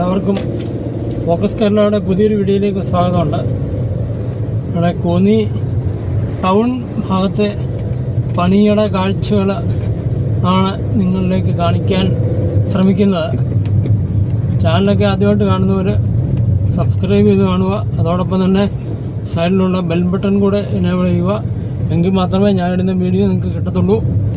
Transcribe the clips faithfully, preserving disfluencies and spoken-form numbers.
എല്ലാവർക്കും ഫോക്കസ് കേരളയുടെ പുതിയൊരു വീഡിയോയിലേക്ക് സ്വാഗതമുണ്ട്. ഇവിടെ കോന്നി ടൗൺ ഭാഗത്തെ പണിയുടെ കാഴ്ചകൾ ആണ് നിങ്ങളിലേക്ക് കാണിക്കാൻ ശ്രമിക്കുന്നത്. ചാനലൊക്കെ ആദ്യമായിട്ട് കാണുന്നവർ സബ്സ്ക്രൈബ് ചെയ്ത് കാണുക. അതോടൊപ്പം തന്നെ സൈഡിലുള്ള ബെൽ ബട്ടൺ കൂടെ എനേബിൾ ചെയ്യുക. എങ്കിൽ മാത്രമേ ഞാനിടുന്ന വീഡിയോ നിങ്ങൾക്ക് കിട്ടത്തുള്ളൂ.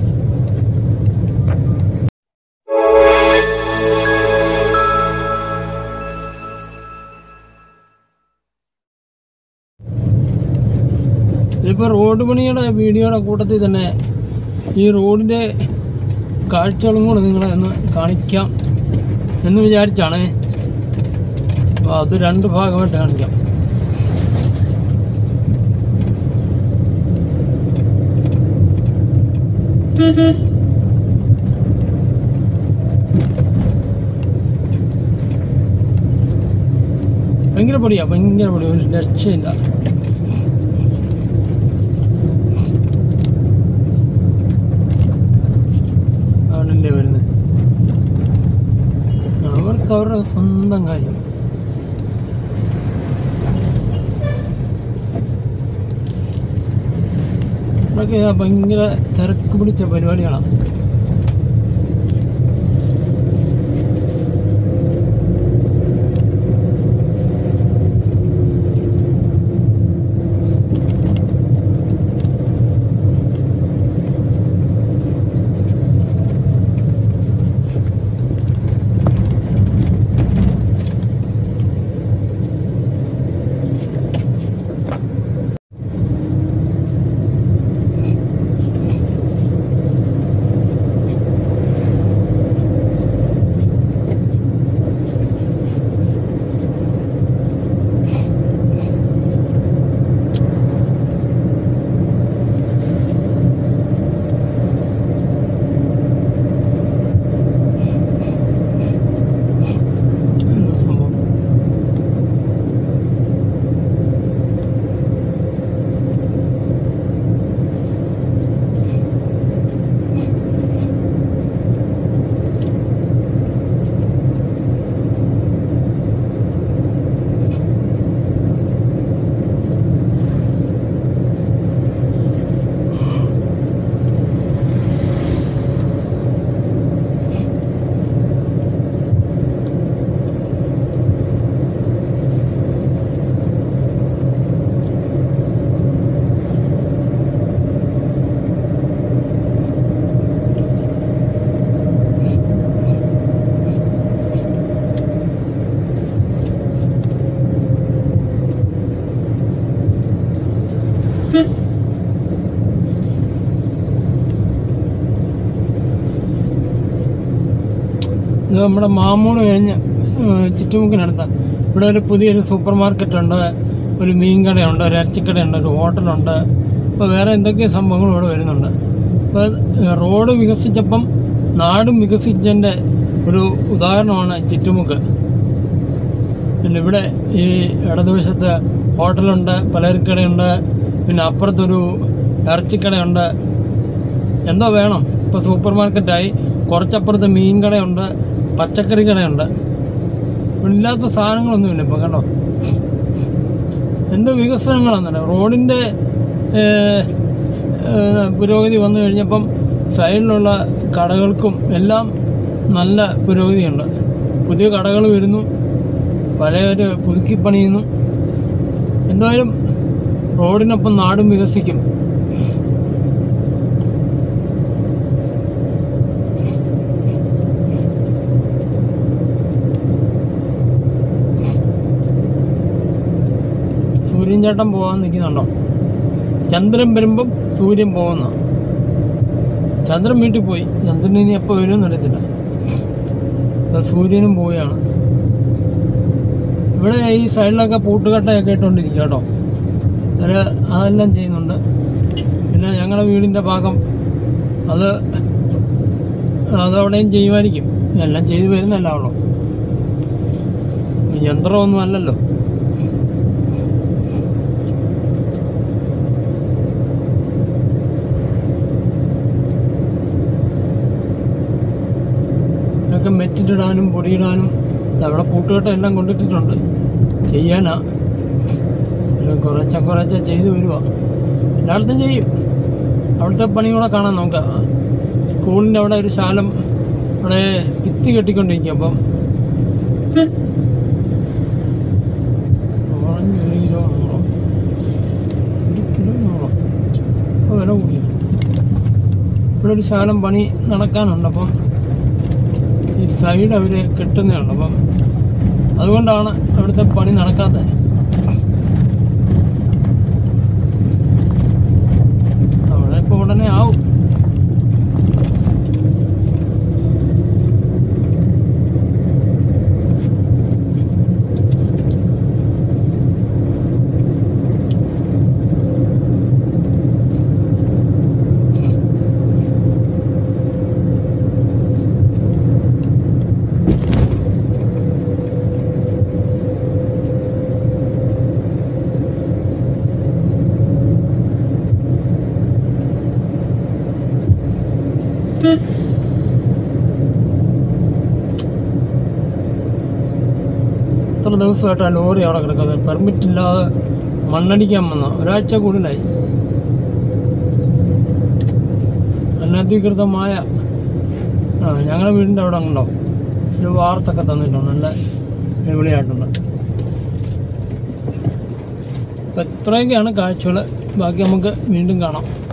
ഇപ്പോൾ റോഡ് പണിയുടെ വീഡിയോയുടെ കൂട്ടത്തിൽ തന്നെ ഈ റോഡിൻ്റെ കാഴ്ചകളും കൂടെ നിങ്ങളെ ഒന്ന് കാണിക്കാം എന്ന് വിചാരിച്ചാണ്. അപ്പോൾ അത് രണ്ട് ഭാഗമായിട്ട് കാണിക്കാം. ഭയങ്കര പൊടിയാ, ഭയങ്കര പൊടി, ഒരു രക്ഷയില്ല. ആണല്ലേ വരുന്നത്. അവർക്ക് അവരുടെ സ്വന്തം കാര്യം. ഇവിടെയൊക്കെ ഭയങ്കര തിരക്ക് പിടിച്ച പരിപാടികളാണ്. ഇത് നമ്മുടെ മാമൂട് കഴിഞ്ഞ് ചുറ്റുമുക്കിനടുത്ത് ഇവിടെ ഒരു പുതിയൊരു സൂപ്പർ മാർക്കറ്റുണ്ട്, ഒരു മീൻ കടയുണ്ട്, ഒരു ഇറച്ചിക്കടയുണ്ട്, ഒരു ഹോട്ടലുണ്ട്. അപ്പോൾ വേറെ എന്തൊക്കെ സംഭവങ്ങളും ഇവിടെ വരുന്നുണ്ട്. അപ്പോൾ റോഡ് വികസിച്ചപ്പം നാടും വികസിച്ചതിൻ്റെ ഒരു ഉദാഹരണമാണ് ചുറ്റുമുക്ക്. പിന്നെ ഇവിടെ ഈ ഇടതുവശത്ത് ഹോട്ടലുണ്ട്, പലചരക്കടയുണ്ട്, പിന്നെ അപ്പുറത്തൊരു ഇറച്ചിക്കടയുണ്ട്. എന്തോ വേണം. ഇപ്പോൾ സൂപ്പർ മാർക്കറ്റായി. കുറച്ചപ്പുറത്ത് മീൻ കടയുണ്ട്, പച്ചക്കറി കടയുണ്ട്. ഇവിടെ ഇല്ലാത്ത സാധനങ്ങളൊന്നുമില്ല ഇപ്പം. കണ്ടോ എന്ത് വികസനങ്ങളാണെന്നല്ല. റോഡിൻ്റെ പുരോഗതി വന്നു കഴിഞ്ഞപ്പം സൈഡിലുള്ള കടകൾക്കും എല്ലാം നല്ല പുരോഗതിയുണ്ട്. പുതിയ കടകൾ വരുന്നു, പലവര് പുതുക്കി പണിയുന്നു. എന്തായാലും റോഡിനൊപ്പം നാടും വികസിക്കും. സൂര്യൻ ചേട്ടൻ പോകാൻ നിൽക്കുന്നുണ്ടോ? ചന്ദ്രൻ വരുമ്പം സൂര്യൻ പോകുന്ന. ചന്ദ്രൻ വീട്ടിൽ പോയി. ചന്ദ്രൻ ഇനി എപ്പോൾ വരുമെന്ന് അറിയത്തില്ല. സൂര്യനും പോവുകയാണ്. ഇവിടെ ഈ സൈഡിലൊക്കെ പൂട്ടുകട്ടയൊക്കെ ഇട്ടുകൊണ്ടിരിക്കുക കേട്ടോ. അവർ അതെല്ലാം ചെയ്യുന്നുണ്ട്. പിന്നെ ഞങ്ങളുടെ വീടിൻ്റെ ഭാഗം അത് അതവിടെയും ചെയ്യുമായിരിക്കും. എല്ലാം ചെയ്തു വരുന്നല്ല ഉള്ളൂ. യന്ത്രമൊന്നും അല്ലല്ലോ. ഇതൊക്കെ മെറ്റിലിടാനും പൊടിയിടാനും അവിടെ പൂട്ടുകെട്ട എല്ലാം കൊണ്ടിട്ടിട്ടുണ്ട്. ചെയ്യാനാ കുറച്ച കുറച്ച ചെയ്ത് വരുക. എല്ലായിടത്തും ചെയ്യും. അവിടുത്തെ പണി കൂടെ കാണാൻ നമുക്ക്. സ്കൂളിൻ്റെ അവിടെ ഒരു ശാലം അവിടെ ഭിത്തി കെട്ടിക്കൊണ്ടിരിക്കും. അപ്പം ഓറഞ്ച് ഒരു കിലോ നൂറോ ഒരു കിലോ നൂറോ അപ്പോൾ വില കൂടിയോ. ഇവിടെ ഒരു ശാലം പണി നടക്കാനുണ്ട്. അപ്പം ഈ സൈഡ് അവർ കെട്ടുന്നതാണ്. അപ്പം അതുകൊണ്ടാണ് അവിടുത്തെ പണി നടക്കാത്തത്. അവിടെ ഇപ്പോൾ ഉടനെ ആവും. എത്ര ദിവസമായിട്ട് ആ ലോറി അവിടെ കിടക്കുന്നത്. പെർമിറ്റ് ഇല്ലാതെ മണ്ണടിക്കാൻ വന്ന ഒരാഴ്ച കൂടുതലായി. അനധികൃതമായ ആ ഞങ്ങളുടെ വീടിൻ്റെ അവിടെ ഉണ്ടോ ഒരു വാർത്തൊക്കെ തന്നിട്ടുണ്ട്. നല്ല അടിപൊളിയായിട്ടുണ്ട്. അപ്പം ഇത്രയൊക്കെയാണ് കാഴ്ചകൾ. ബാക്കി നമുക്ക് വീണ്ടും കാണാം.